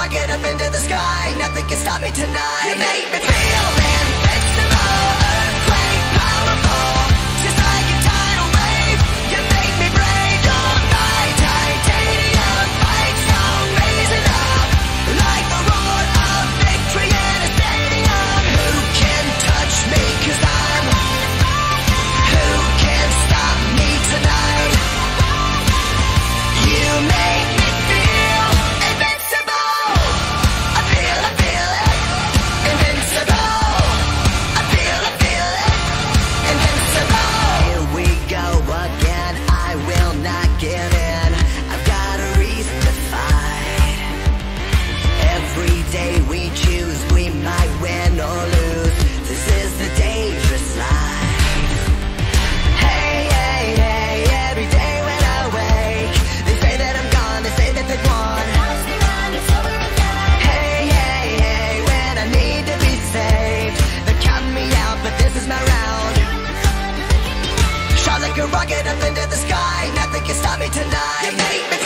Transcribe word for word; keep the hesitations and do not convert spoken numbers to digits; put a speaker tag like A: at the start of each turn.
A: rocket up into the sky. Nothing can stop me tonight. You make me feel invincible, earthquake powerful, just like a tidal wave. You make me brave, don't fight. Titanium, fight strong, raising up like the roar of victory in a stadium. Who can touch me? 'Cause I'm. Who can stop me tonight? You make me feel invincible. I feel, I feel it. Invincible. I feel, I feel it. Invincible. Here we go again. I will not give in. I've got a reason to fight. Every day we choose, we might win or lose. This is the dangerous life. Hey, hey, hey, every day when I wake, they say that I'm gone, they say that they've won. Hey, hey, hey, when I need to be saved, they're counting me out, but this is my round. Shot like a rocket up into the sky. Nothing can stop me tonight. You make me